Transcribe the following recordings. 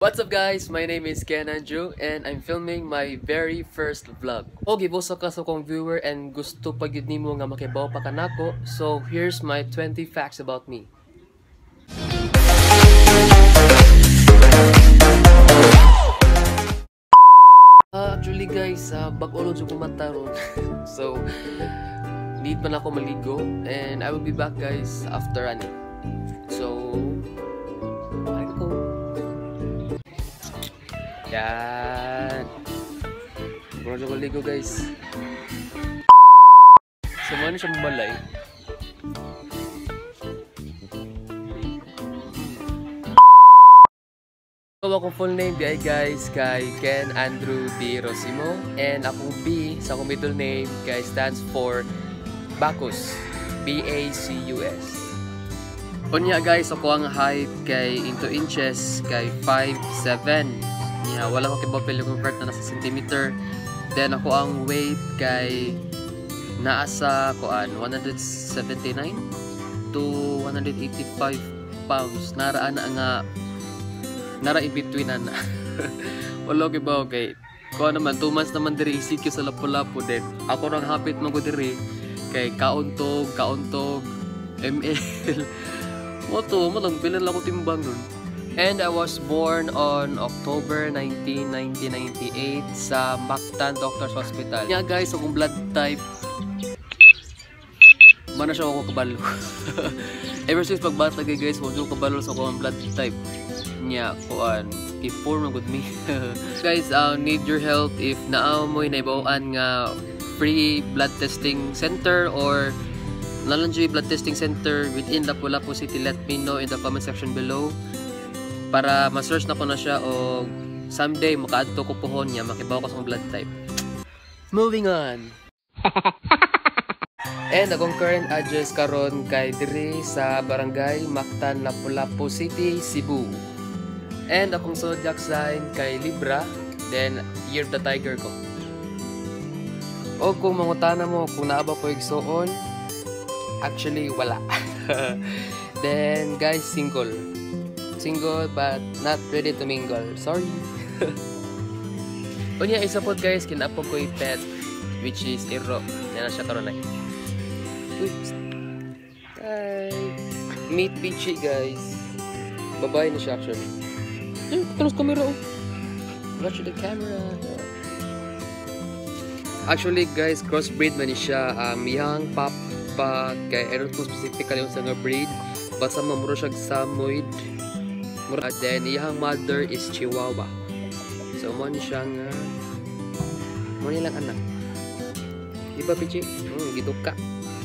What's up guys? My name is Ken Andrew and I'm filming my very first vlog. O gibosa ka sa kong viewer and gusto pa gyud nimo nga makibaw pa kanako. So here's my 20 facts about me. Actually guys, bag-olod sa kumanta ron. So need pa na ako maligo and I will be back guys after ani. So bye ko. Yan. Muna siya maligo guys. So muna siya mabalay. So akong full name di ay guys kay Ken Andrew D. Rosimo. And akong B sa akong middle name guys stands for Bacus. B-A-C-U-S. Unya guys, ako ang height kay into inches kay 5'7". Yeah, wala ko kibapil yung convert na nasa centimeter. Then ako ang weight kay naasa kuan 179 to 185 pounds. Nara in between na. Wala ko ba okay. Ko naman 2 months naman diri ICQ sa Lapu-Lapu din. Ako rang hapit man ko diri kay kauntog ml. Moto mo lang bilan lang ko timbang nun. And I was born on October 19, 1998 sa Mactan Doctors Hospital. Yeah guys, akong blood type mana siya ako kabalo. Ever since pagbata guys, wala ko kabalo sa akong blood type. Nya kuan, P4 na good me. Guys, need your help if naa mo naibawaan nga free blood testing center or nalanjoy blood testing center within Lapu-Lapu City. Let me know in the comment section below para ma-search na ko na siya o someday makaadto ko pohon niya makibaw ko sa blood type. Moving on. And akong current address karon kay diri sa Barangay Mactan, Lapu-Lapu City, Cebu. And akong zodiac sign kay Libra, then year of the tiger ko. O kung mangutana mo kung naaba ko igsoon, actually wala. Then guys, single but not ready to mingle. Sorry. Unya isa po guys, kinapog ko pet which is Iro. Yan na siya karon ay. Oops. Hi. Meet Peachy guys. Babae na siya actually. Terus camera oh. Watch the camera. Actually guys, crossbreed man siya. Yang papa kay I don't know specifically yung sa breed. Basta mamuro siya Samoyed. Then iyang mother is Chihuahua. So mo ni siyang mo nilang anak. Di ba Pichi? Giduka.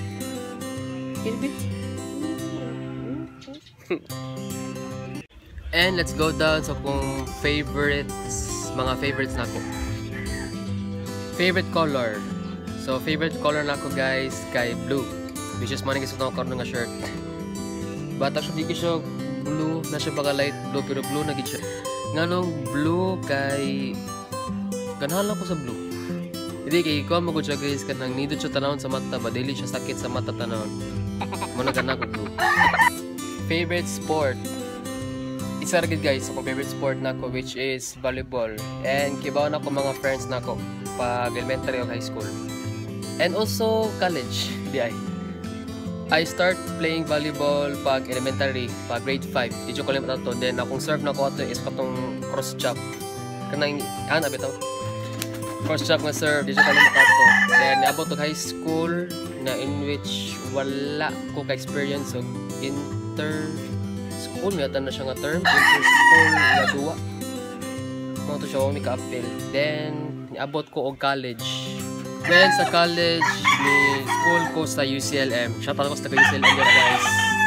And let's go down sa kung mga favorites nako. Favorite color. So favorite color nako guys kay blue, which is maning gusto ko nga shirt. But actually di ko siya blue, na siya baka light blue pero blue na gid siya. Nganong blue kay ganahan ko sa blue. Hindi kay ko mo siya guys kanang nidot siya tanawon sa mata ba dili siya sakit sa mata tanawon. Muna gana ko blue. Favorite sport. Isa ra gid guys ako favorite sport nako which is volleyball. And kibaw na ko mga friends nako pag elementary o high school. And also college. Di ay. I start playing volleyball pag elementary, pag grade 5. Dito ko lang ito. Then akong serve na ko ito is katong cross chop. Kanang bitaw. Cross chop nga serve. Dito ko lang ito. Then abot to high school na in which wala ko ka-experience so inter school may atan na siya nga term. Inter school nga duwa. Mga to siya may ka-appeal. Then abot ko og college. Then sa college, may school ko sa UCLM. Shout out ko sa UCLM guys.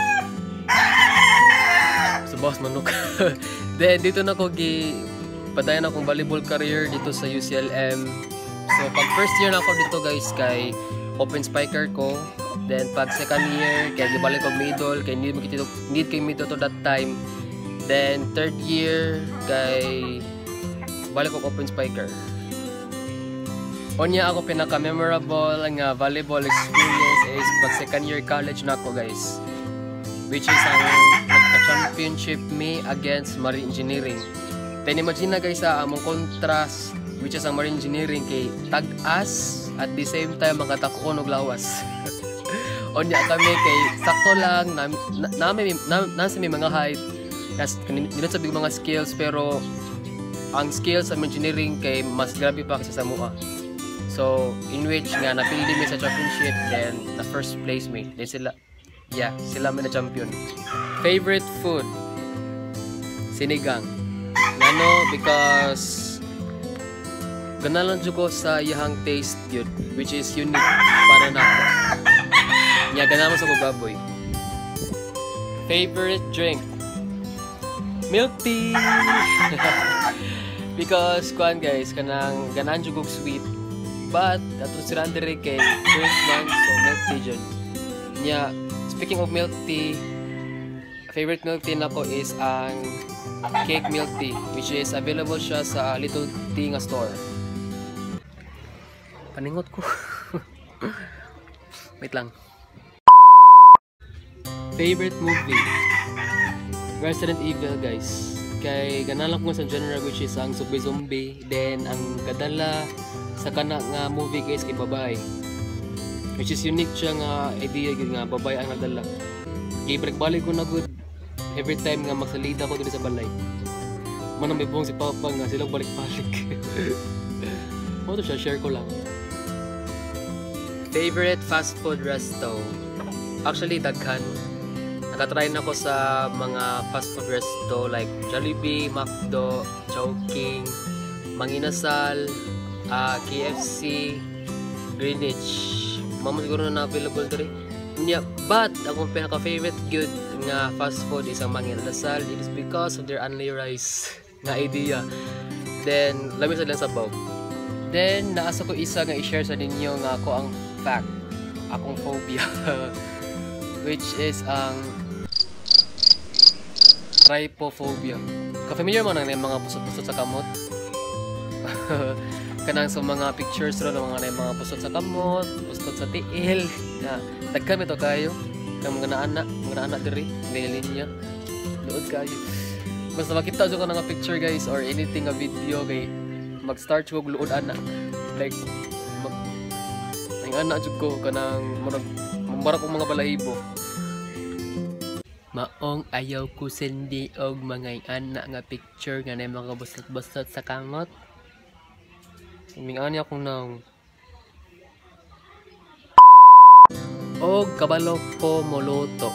Sa boss manok. Then dito na ko padayon akong volleyball career dito sa UCLM. So pag first year na ako dito guys kay open spiker ko. Then pag second year kay gibalik ko middle kay need kay middle to that time. Then third year kay balik ko open spiker. Unya ako pinaka-memorable nga volleyball experience is pag second year college na ako guys. Which is ang nagka-championship me against Marine Engineering. Then imagine na guys among contrast which is ang marine engineering kay tag-as at the same time mga takon og lawas. Onya kami kay sakto lang nasa may mga height. Kas nila sabi mga skills pero ang skills sa engineering kay mas grabe pa kasi sa mua. So in which nga napili mi sa championship then na first place mi. Then sila man na champion. Favorite food? Sinigang. Ano because ganalan jud ko sa iyang taste good which is unique para nako. Nya ganaman sa ko baboy. Favorite drink? Milk tea. Because kuan guys kanang ganan jud kog sweet. But ato sila dire kay drink man so milk tea jud. Nya speaking of milk tea, favorite milk tea nako is ang cake milk tea which is available siya sa Little Tea nga store. Paningot ko. Wait lang. Favorite movie? Resident Evil guys. Kay ganalan ko sa genre which is ang zombie. Then ang kadala sa kana nga movie guys kay babae. Which is unique siya nga idea nga babae ang nadala. Kay balik ko na good every time nga magsalida ko dito sa balay. Manang may buong si Papa nga silang balik-balik. Mo to siya share ko lang. Favorite fast food resto? Actually daghan. Nakatry na ko sa mga fast food resto like Jollibee, McDo, Chowking, Manginasal, KFC, Greenwich. Mama siguro na available diri. Yeah, but akong pinaka-favorite good nga fast food is ang Manginasal. It is because of their only rice nga idea. Then lamis lang sa sabaw. Then naasa ko isa nga i-share sa ninyo nga ako ang fact, akong phobia which is ang trypophobia. Ka-familiar mo nang mga pusot-pusot sa kamot? Kanang sa mga pictures ro ng mga pusot sa kamot, pusot sa tiil. Na dagkam ito kayo. Kang mga anak diri, linya. Luod kayo. Basta makita jud ka nga picture guys or anything nga video kay mag-start ko luod ana. Like ang anak jud ko kanang murag kong mga balahibo. Maong ayaw ko sendi og mga anak nga picture nga nay mga busot-busot sa kamot. Mingani akong naong. Og kabalo ko moloto.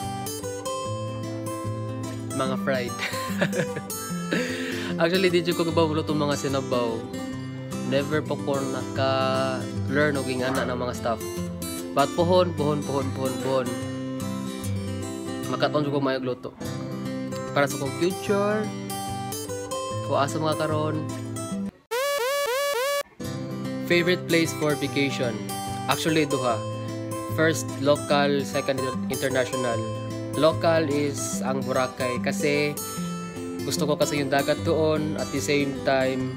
Mga fried. Actually, di ko kabaw luto mga sinabaw. Never po ko naka-learn og ingana ng mga stuff. But pohon. Makaton ko mayag luto. Para sa kong future, o asa mga karon. Favorite place for vacation? Actually, duha. First, local. Second, international. Local is ang Boracay kasi gusto ko kasi yung dagat doon at the same time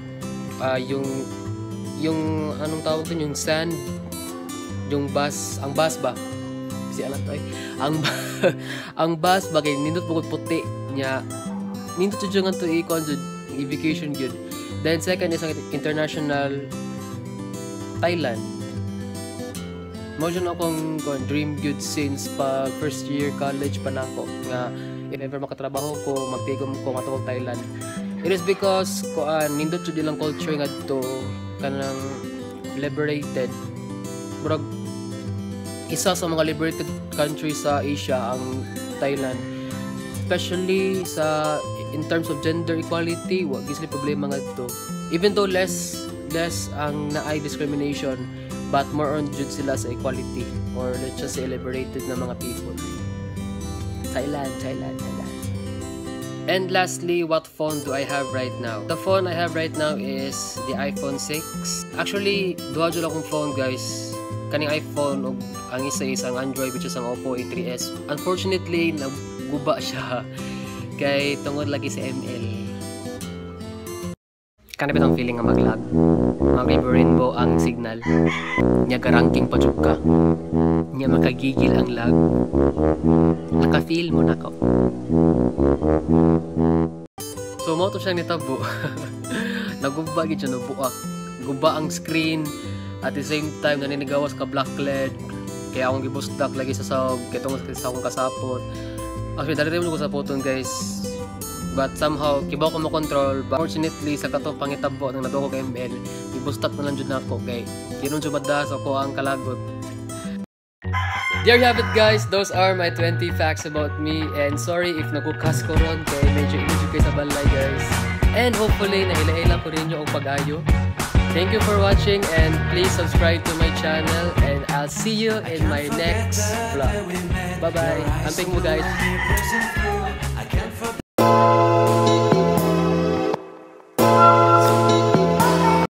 yung anong tawag dun, yung sand, yung bus, ang bus ba? Kasi alam tayo. Ang bus ba kay nindot bukod puti niya. Nindot jud nga to i-vacation good. Then second is ang international Thailand. Mo dyan akong dream good since pa first year college pa na ako nga if ever makatrabaho ko magtigom ko matawag Thailand. It is because nindot jud ilang culture nga to kanang liberated. Murag isa sa mga liberated countries sa Asia ang Thailand. Especially sa in terms of gender equality, wa gisli problema nga to. Even though less ang naay discrimination, but more on jud sila sa equality or let's just say liberated na mga people. Thailand. And lastly, what phone do I have right now? The phone I have right now is the iPhone 6. Actually, duha jud akong phone guys. Kaning iPhone ug ang isa is ang Android which is ang Oppo A3s. Unfortunately, naguba siya kay tungod lagi sa ML. Kanapit ang feeling nga mag-lag. Mag-rainbow ang signal. Nya ranking pa jud ka. Nya makagigil ang lag. Naka-feel mo na ko. So mo to siyang nitabo. Naguba gid siya no buak. Guba ang screen at the same time naninigawas ka black LED. Kaya akong gibustak lagi sa sawg, kitong sa akong kasapot. Actually dali rin ko sa photon guys. But somehow kibaw ko mo control. But fortunately sa katong pangitabo nang naduko kay ML, gibustak na lang jud nako kay kinon jud madda sa ko ang kalagot. There you have it guys, those are my 20 facts about me, and sorry if nagukas ko ron kay medyo inudyo kayo sa balay guys. And hopefully naila-ila ko rin yung pag-ayo. Thank you for watching and please subscribe to my channel and I'll see you in my next vlog. Bye bye. Amping mo guys.